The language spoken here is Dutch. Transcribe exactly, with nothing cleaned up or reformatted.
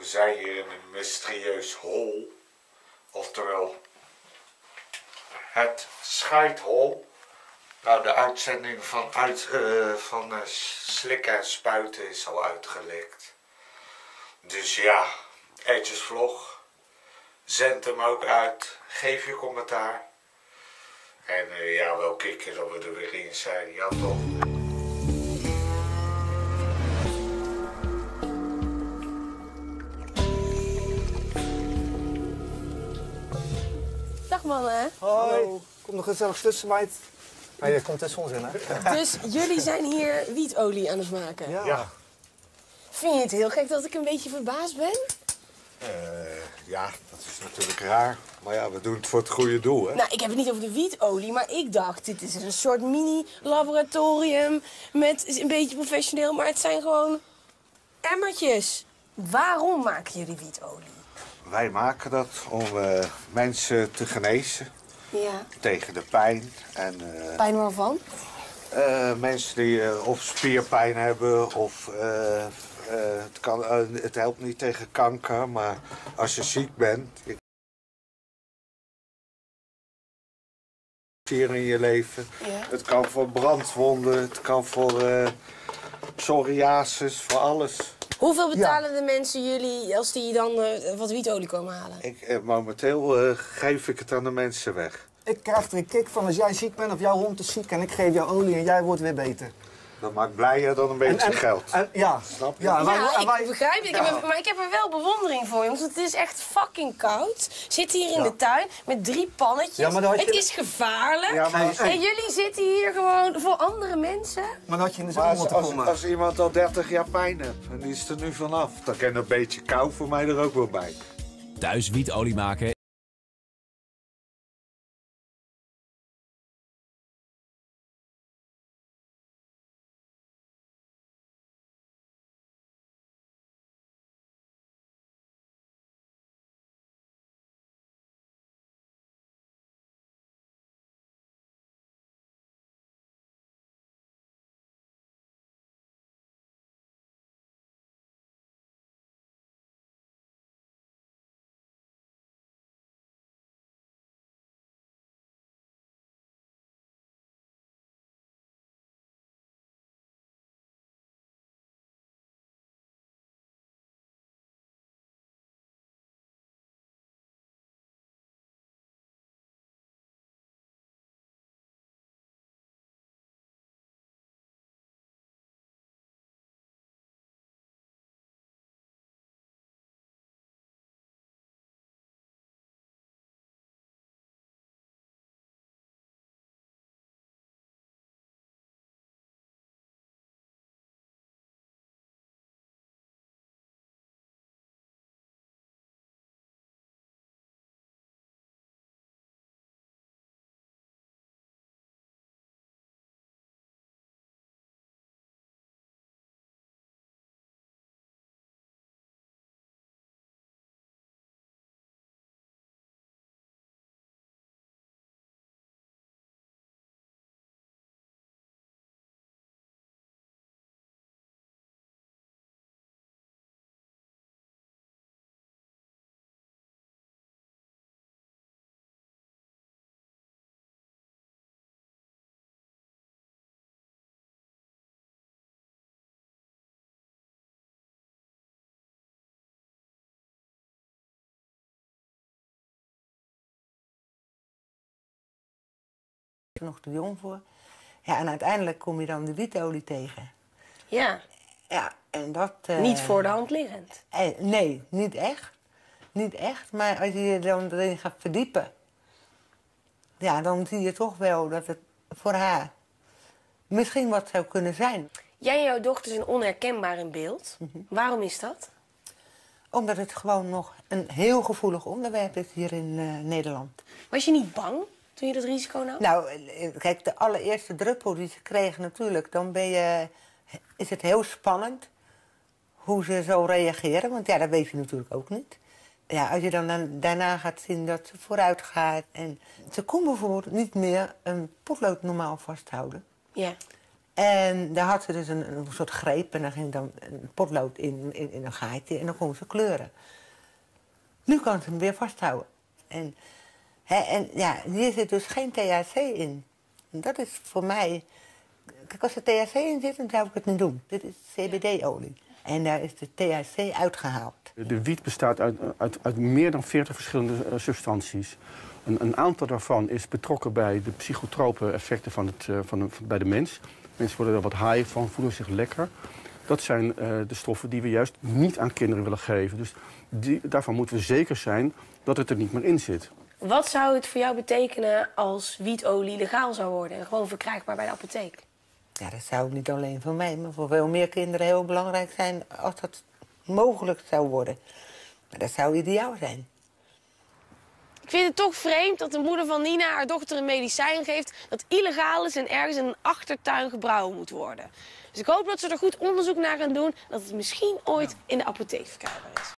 We zijn hier in een mysterieus hol, oftewel het scheidhol. Nou, de uitzending van, uit, uh, van uh, slikken en spuiten is al uitgelekt. Dus ja, Etjesvlog, zend hem ook uit, geef je commentaar. En uh, ja, wel kicken dat we er weer in zijn, ja toch? Dag mannen. Hoi. Hallo. Kom nog gezellig tussen, meid. Maar je komt tussen ons in, hè? Dus jullie zijn hier wietolie aan het maken? Ja. ja. Vind je het heel gek dat ik een beetje verbaasd ben? Uh, ja, dat is natuurlijk raar. Maar ja, we doen het voor het goede doel, hè? Nou, ik heb het niet over de wietolie, maar ik dacht, dit is een soort mini-laboratorium met een beetje professioneel, maar het zijn gewoon emmertjes. Waarom maken jullie wietolie? Wij maken dat om uh, mensen te genezen. Ja. Tegen de pijn. En, uh, pijn waarvan? Uh, mensen die uh, of spierpijn hebben of uh, uh, het, kan, uh, het helpt niet tegen kanker, maar als je ziek bent, hier in je leven. Ja. Het kan voor brandwonden, het kan voor uh, psoriasis, voor alles. Hoeveel betalen ja. de mensen jullie als die dan uh, wat wietolie komen halen? Ik, uh, momenteel uh, geef ik het aan de mensen weg. Ik krijg er een kick van als jij ziek bent of jouw hond is ziek en ik geef jou olie en jij wordt weer beter. Dat maakt blijer dan een beetje en, en, geld. En, ja. Snap je? Ja, ja wij, ik wij, begrijp het. Ik ja. heb er, maar ik heb er wel bewondering voor, jongens. Het is echt fucking koud. Zit hier in ja. de tuin met drie pannetjes. Ja, maar het je... is gevaarlijk. Ja, maar... En jullie zitten hier gewoon voor andere mensen. Maar dan had je in de zomer moeten komen. Als, als iemand al dertig jaar pijn heeft en die is er nu vanaf, dan kan een beetje kou voor mij er ook wel bij. Thuis wietolie maken. Nog te jong voor. Ja, en uiteindelijk kom je dan de wietolie tegen. Ja. Ja, en dat... Uh, niet voor de hand liggend. Eh, nee, niet echt. Niet echt, maar als je je dan erin gaat verdiepen... ja, dan zie je toch wel dat het voor haar misschien wat zou kunnen zijn. Jij en jouw dochter zijn onherkenbaar in beeld. Mm-hmm. Waarom is dat? Omdat het gewoon nog een heel gevoelig onderwerp is hier in uh, Nederland. Was je niet bang toen je dat risico nam? Nou, kijk, de allereerste druppel die ze kregen natuurlijk, dan ben je, is het heel spannend hoe ze zo reageren. Want ja, dat weet je natuurlijk ook niet. Ja, als je dan, dan daarna gaat zien dat ze vooruit gaat. En ze kon bijvoorbeeld niet meer een potlood normaal vasthouden. Ja. En daar had ze dus een, een soort greep en daar ging dan een potlood in, in, in een gaatje en dan kon ze kleuren. Nu kan ze hem weer vasthouden. En, hè, en ja, hier zit dus geen T H C in. En dat is voor mij... Kijk, als er T H C in zit, dan zou ik het niet doen. Dit is C B D-olie. En daar is de T H C uitgehaald. De wiet bestaat uit, uit, uit meer dan veertig verschillende uh, substanties. Een, een aantal daarvan is betrokken bij de psychotrope effecten van het, uh, van de, van, bij de mens. Mensen worden er wat high van, voelen zich lekker. Dat zijn uh, de stoffen die we juist niet aan kinderen willen geven. Dus die, daarvan moeten we zeker zijn dat het er niet meer in zit. Wat zou het voor jou betekenen als wietolie legaal zou worden en gewoon verkrijgbaar bij de apotheek? Ja, dat zou niet alleen voor mij, maar voor veel meer kinderen heel belangrijk zijn als dat mogelijk zou worden. Maar dat zou ideaal zijn. Ik vind het toch vreemd dat de moeder van Nina haar dochter een medicijn geeft dat illegaal is en ergens in een achtertuin gebrouwen moet worden. Dus ik hoop dat ze er goed onderzoek naar gaan doen en dat het misschien ooit in de apotheek verkrijgbaar is.